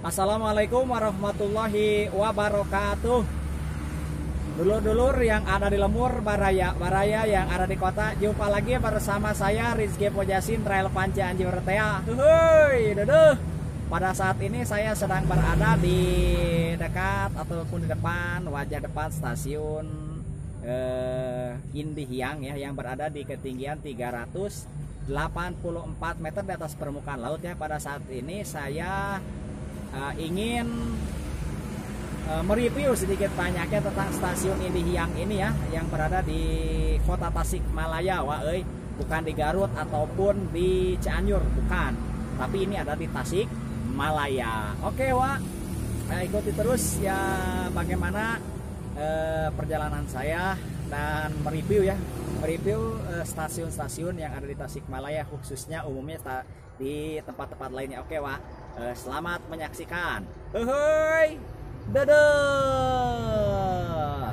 Assalamualaikum warahmatullahi wabarakatuh. Dulur-dulur yang ada di lembur, baraya yang ada di kota, jumpa lagi bersama saya Rizky Pojasin, Trail Panca Anjir Tea. Pada saat ini saya sedang berada di dekat ataupun di depan wajah depan stasiun Indihiyang ya, yang berada di ketinggian 384 meter di atas permukaan laut ya. Pada saat ini saya ingin mereview sedikit banyaknya tentang stasiun Indihiyang ini ya, yang berada di kota Tasikmalaya, bukan di Garut ataupun di Cianjur, bukan, tapi ini ada di Tasikmalaya. Oke ikuti terus ya bagaimana perjalanan saya dan mereview stasiun-stasiun yang ada di Tasikmalaya, khususnya umumnya di tempat-tempat lainnya. Oke selamat menyaksikan. Dadah.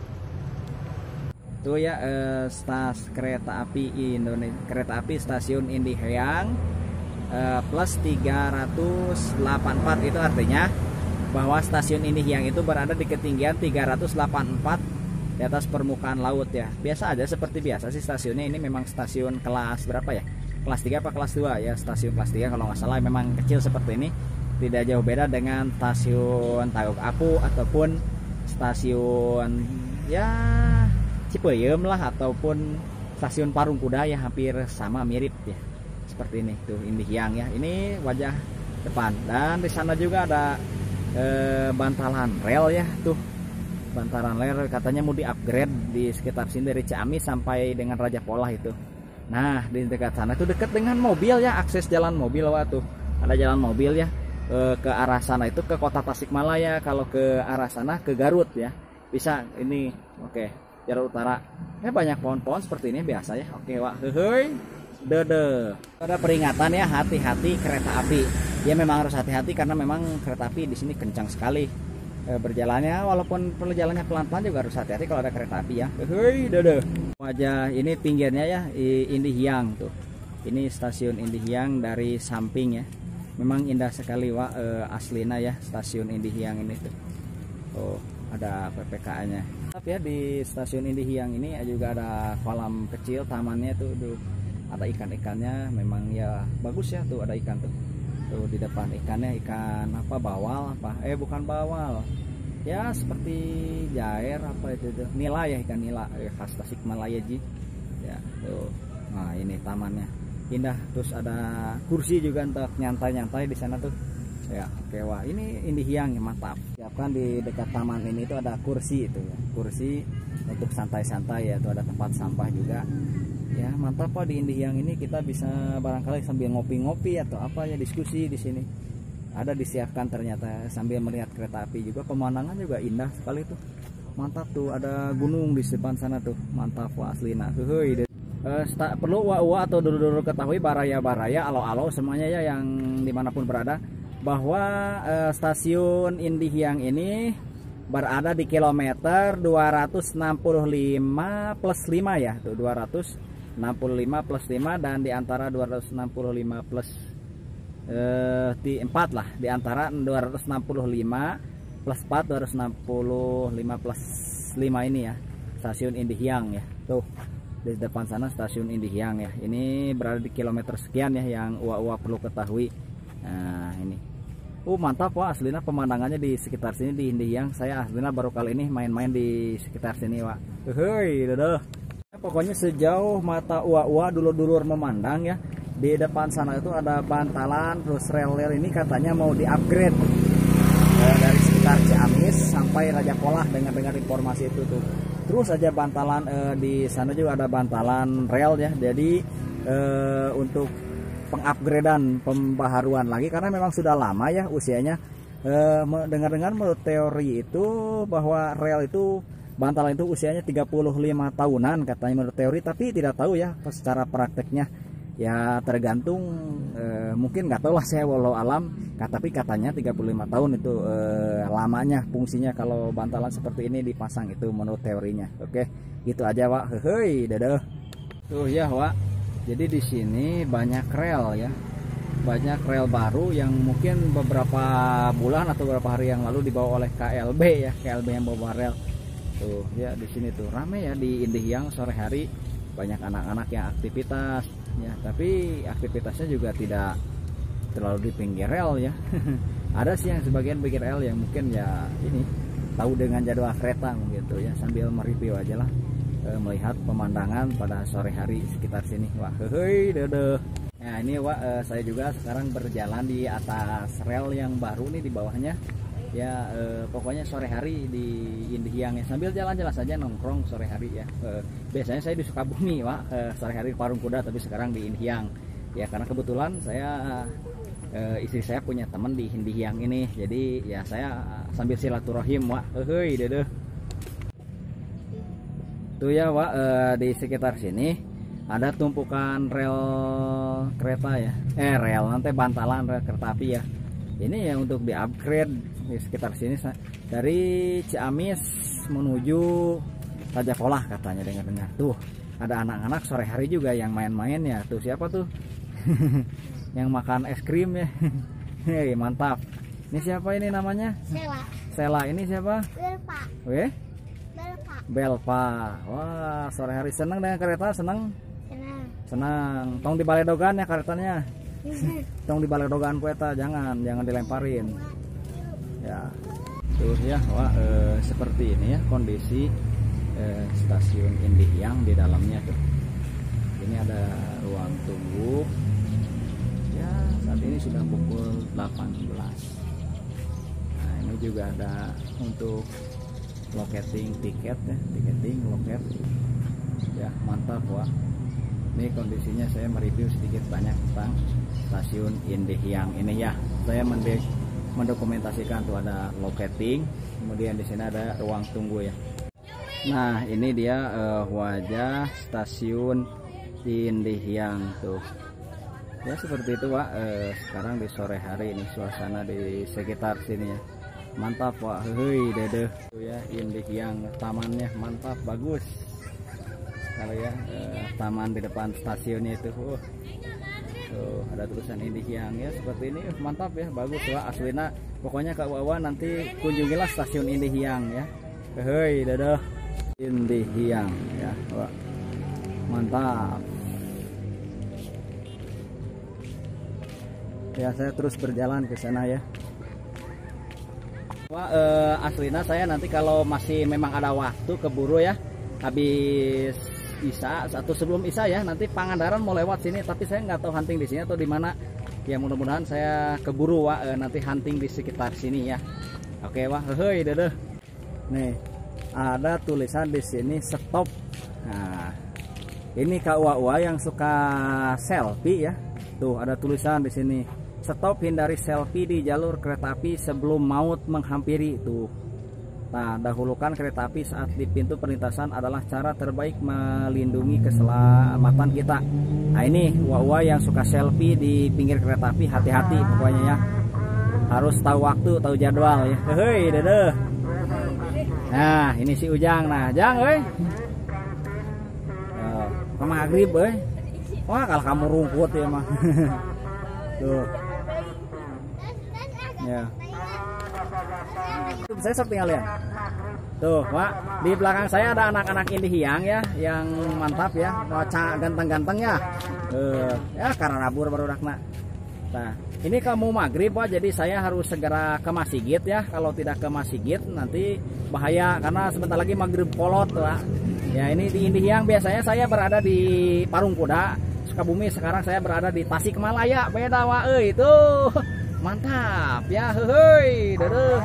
Tuh ya kereta api stasiun Indihiyang plus 384, itu artinya bahwa stasiun Indihiyang itu berada di ketinggian 384 di atas permukaan laut ya. Biasa aja, seperti biasa sih stasiunnya. Ini memang stasiun kelas berapa ya? Kelas 3 apa kelas 2 ya? Stasiun kelas 3 kalau nggak salah. Memang kecil seperti ini. Tidak jauh beda dengan stasiun Tagok Apu ataupun stasiun ya Cipeyem lah, ataupun stasiun Parung Kuda ya, hampir sama, mirip ya. Seperti ini tuh Indihiyang ya. Ini wajah depan, dan di sana juga ada bantalan rel ya, tuh bantalan rel katanya mau di-upgrade di sekitar sini dari Ciamis sampai dengan Raja Polah itu. Nah, di dekat sana itu dekat dengan mobil ya, akses jalan mobil tuh. Ada jalan mobil ya. Ke arah sana itu ke kota Tasikmalaya, kalau ke arah sana ke Garut ya. Bisa ini. Oke, jalur utara. Ya banyak pohon-pohon seperti ini biasa ya. Oke, Ada peringatan ya, hati-hati kereta api. Ya memang harus hati-hati karena memang kereta api di sini kencang sekali berjalannya, walaupun perjalanannya pelan-pelan juga harus hati-hati kalau ada kereta api ya. Wajah ini pinggirnya ya Indihiyang tuh. Ini stasiun Indihiyang dari samping ya. Memang indah sekali aslina ya stasiun Indihiyang ini tuh. Oh, ada PPK-nya. Tapi ya di stasiun Indihiyang ini juga ada kolam kecil, tamannya tuh, ada ikan-ikannya. Memang ya bagus ya, tuh ada ikan tuh. Tuh di depan ikannya, ikan apa, bawal apa? Bukan bawal. Ya seperti jair apa itu tuh. Nila ya, ikan nila khas Tasikmalaya ji. Ya, tuh. Nah, ini tamannya. Indah, terus ada kursi juga untuk nyantai-nyantai di sana tuh. Ya, oke, wah ini Indihiyang ya, mantap. Siapkan di dekat taman ini tuh ada kursi itu ya. Kursi untuk santai-santai ya, tuh ada tempat sampah juga. Ya, mantap di Indihiyang ini kita bisa barangkali sambil ngopi-ngopi atau apa ya, diskusi di sini. Ada disiapkan ternyata sambil melihat kereta api juga, pemandangan juga indah sekali tuh. Mantap tuh, ada gunung di depan sana tuh. Mantap aslina. Perlu atau dulu ketahui baraya-baraya, alo-alo semuanya ya yang dimanapun berada, bahwa stasiun Indihiyang ini berada di kilometer 265 plus 5 ya, tuh 265 plus 5, dan di antara 265 plus 4 lah, di antara 265 plus 4, 265 plus 5 ini ya stasiun Indihiyang ya. Tuh di depan sana stasiun Indihiyang ya. Ini berada di kilometer sekian ya, yang perlu ketahui. Nah ini mantap aslina pemandangannya di sekitar sini di Indihiyang. Saya aslina baru kali ini main-main di sekitar sini pokoknya sejauh mata dulur-dulur memandang ya, di depan sana itu ada bantalan, terus rel-rel ini katanya mau di-upgrade dari sekitar Ciamis sampai Raja Polah, dengar informasi itu tuh. Terus aja bantalan di sana juga ada bantalan rel ya. Jadi untuk pengupgradean, pembaharuan lagi, karena memang sudah lama ya usianya. Dengar-dengar menurut teori itu bahwa rel itu, bantalan itu usianya 35 tahunan katanya menurut teori, tapi tidak tahu ya secara prakteknya. Ya tergantung, mungkin nggak tahu lah saya, walau alam. Tapi katanya 35 tahun itu lamanya fungsinya kalau bantalan seperti ini dipasang, itu menurut teorinya. Oke, gitu aja dadah. Tuh ya jadi di sini banyak rel ya. banyak rel baru yang mungkin beberapa bulan atau beberapa hari yang lalu dibawa oleh KLB ya, KLB yang bawa rel. Tuh ya, di sini tuh rame ya di Indihiyang sore hari, banyak anak-anak yang aktivitas ya, tapi aktivitasnya juga tidak terlalu di pinggir rel ya. Ada sih yang sebagian pinggir rel yang mungkin ya ini tahu dengan jadwal kereta gitu ya, sambil mereview aja lah, melihat pemandangan pada sore hari sekitar sini. Wah, hei dede. Nah ini saya juga sekarang berjalan di atas rel yang baru nih, di bawahnya ya. Pokoknya sore hari di Indihiyang ya, sambil jalan-jalan saja nongkrong sore hari ya. Biasanya saya di Sukabumi sore hari di Parung Kuda, tapi sekarang di Indihiyang ya, karena kebetulan saya istri saya punya teman di Indihiyang ini, jadi ya saya sambil silaturahim hei dede. Tuh ya di sekitar sini ada tumpukan rel kereta ya, rel nanti bantalan rel kereta api ya. Ini ya untuk di-upgrade di sekitar sini, dari Ciamis menuju Rajapolah katanya, dengar-dengar. Tuh ada anak-anak sore hari juga yang main-main ya. Tuh siapa tuh? Yang makan es krim ya. Hei mantap. Ini siapa ini namanya? Sela. Ini siapa? Belpa. Belpa. Wah, sore hari seneng dengan kereta, seneng. Tong di baledogan ya karetanya. Tong di baledogan kueta, jangan dilemparin. Ya. Tuh ya, seperti ini ya kondisi stasiun Indihiyang di dalamnya tuh. Ini ada ruang tunggu. Ya, saat ini sudah pukul 18. Nah, ini juga ada untuk loketing tiket ya, tiketing loket. Ya, mantap Ini kondisinya saya mereview sedikit banyak tentang stasiun Indihiyang ini ya. Saya mendokumentasikan tuh ada loketing, kemudian di sini ada ruang tunggu ya. Nah, ini dia wajah stasiun Indihiyang tuh. Ya seperti itu sekarang di sore hari ini suasana di sekitar sini ya. Mantap hei dede. Tuh ya Indihiyang, tamannya mantap, bagus. Kalau ya taman di depan stasiunnya itu tuh ada tulisan Indihiyang ya, seperti ini mantap ya, bagus aslina. Pokoknya Kak Wawa nanti kunjungilah stasiun Indihiyang ya. Hei dadah Indihiyang ya, mantap ya. Saya terus berjalan ke sana ya. Aslina saya nanti kalau masih memang ada waktu keburu ya, habis Isa atau sebelum Isa ya, nanti Pangandaran mau lewat sini, tapi saya nggak tahu hunting di sini atau di mana ya. Mudah-mudahan saya keburu nanti hunting di sekitar sini ya. Oke hei dede. Nih ada tulisan di sini stop. Nah ini Kak Wawa yang suka selfie ya, tuh ada tulisan di sini stop, hindari selfie di jalur kereta api sebelum maut menghampiri tuh. Nah, dahulukan kereta api saat di pintu perlintasan adalah cara terbaik melindungi keselamatan kita. Nah ini Wawa yang suka selfie di pinggir kereta api, hati-hati pokoknya ya. Harus tahu waktu, tahu jadwal ya. Hei dede. Nah ini si Ujang. Nah Jang ke maghrib wah kalau kamu rumput ya mah. Tuh ya. Saya sok tinggal lihat. Tuh, di belakang saya ada anak-anak Indihiyang ya, yang mantap ya, ganteng-ganteng ya. Ya karena nabur baru dakna. Nah, ini kamu maghrib jadi saya harus segera ke masjid ya. Kalau tidak ke masjid nanti bahaya, karena sebentar lagi maghrib kolot Ya ini di Indihiyang biasanya saya berada di Parung Kuda, Sukabumi. Sekarang saya berada di Tasikmalaya. Beda itu. Mantap ya, hei dede.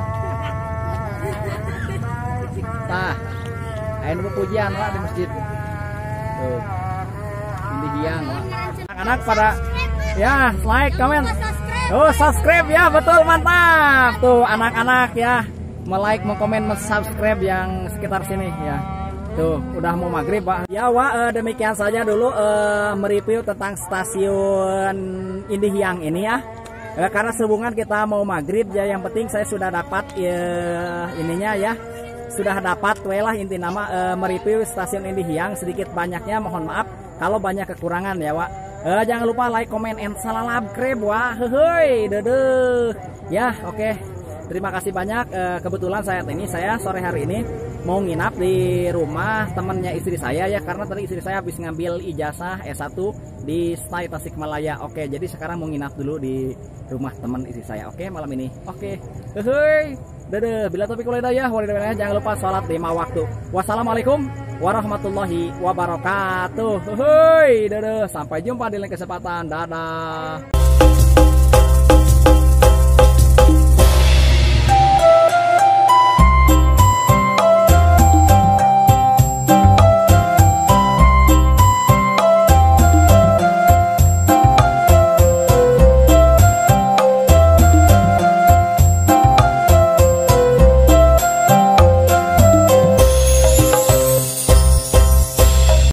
Nah, ayo pujian di masjid. Tuh. Indihiyang anak-anak pada ya like, comment, subscribe ya, betul, mantap. Tuh anak-anak ya, like, komen, subscribe yang sekitar sini ya. Tuh udah mau maghrib ya demikian saja dulu mereview tentang stasiun Indihiyang ini ya. Karena sehubungan kita mau maghrib ya, yang penting saya sudah dapat ininya ya, sudah dapat inti nama mereview stasiun Indihiyang. Sedikit banyaknya mohon maaf kalau banyak kekurangan ya Jangan lupa like, comment, and subscribe. Wah, hehe, dadah. Ya, oke. Terima kasih banyak. Kebetulan saya sore hari ini mau nginap di rumah temannya istri saya ya, karena tadi istri saya habis ngambil ijazah S1 di STAI Tasikmalaya. Oke, jadi sekarang mau nginap dulu di rumah teman istri saya. Oke, malam ini. Oke. Hehe. Dadah. Bila taufiq wal hidayah, jangan lupa sholat 5 waktu. Wassalamualaikum warahmatullahi wabarakatuh. Hehe. Dadah. Sampai jumpa di lain kesempatan. Dadah.